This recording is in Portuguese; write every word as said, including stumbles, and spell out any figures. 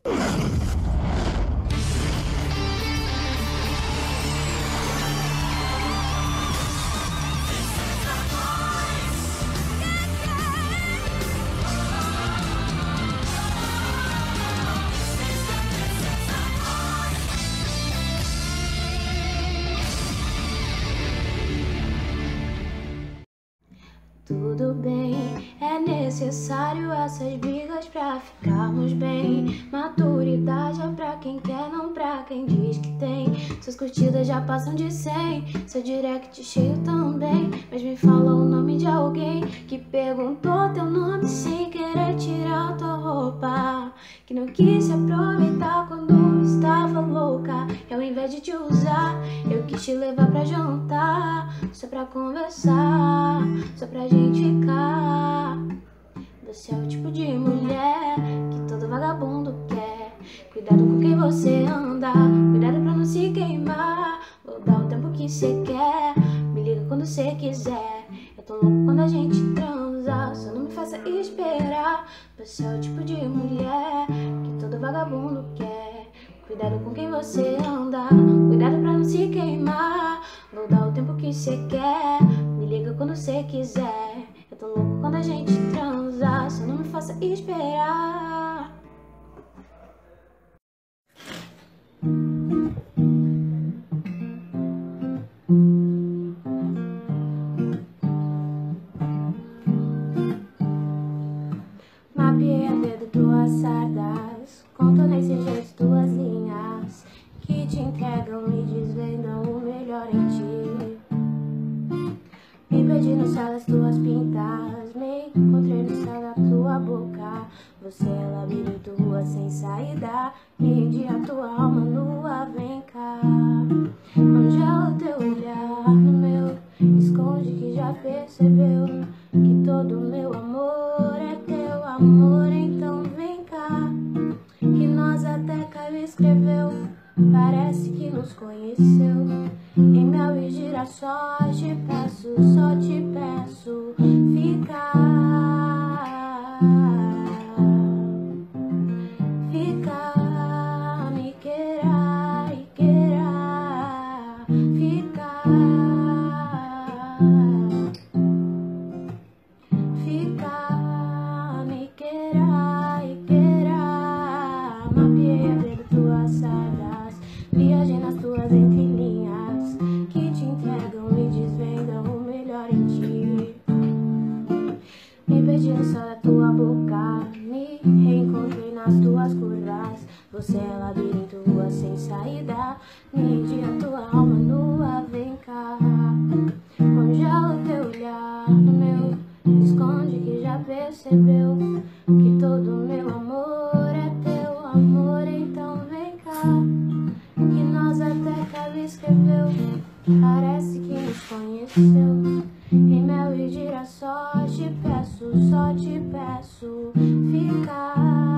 Tudo bem, é necessário essas brigas pra ficarmos bem. Maturidade é pra quem quer, não pra quem diz que tem. Suas curtidas já passam de cem, seu direct cheio também. Mas me fala o nome de alguém que perguntou teu nome sem querer tirar tua roupa, que não quis se aproveitar quando estava louca. E ao invés de te usar, eu quis te levar pra jantar, só pra conversar, só pra gente ficar. Você é o tipo de mulher que todo vagabundo quer. Cuidado com quem você anda, cuidado pra não se queimar. Vou dar o tempo que você quer, me liga quando você quiser. Eu tô louco quando a gente transa, só não me faça esperar. Você é o tipo de mulher que todo vagabundo quer. Cuidado com quem você anda, cuidado pra não se queimar. Vou dar o tempo que você quer, me liga quando você quiser. Eu tô louco quando a gente transa, só não me faça esperar. Mapeei a dedo tuas sardas, contornei sem jeito tuas linhas, que te entregam e desvendam o melhor em ti. Me perdi no céu das tuas pintas, me encontrei no céu da tua boca. Você é labirinto, rua sem saída, me rendi a tua alma nua, vem cá. Congela teu olhar no meu, esconde que já percebeu que todo meu amor é teu amor. Então vem cá, que nós até Caio escreveu, parece que nos conheceu. Em mel e girassóis te peço, só te peço, fica, fica, me queira e queira, fica, fica, me queira e queira. Mapeei a dedo tuas sardas, viajei nas tuas entrelinhas, que te entregam e desvendam o melhor em ti. Me perdi no céu da tua boca, me reencontrei nas tuas curvas. Você é labirinto, rua sem saída, me rendi a tua alma nua, vem cá. Congela o teu olhar no meu, esconde que já percebeu que todo meu amor é teu amor. Então vem cá, que nós até Caio escreveu, parece que nos conheceu. Em mel e girassóis te peço, só te peço, fica.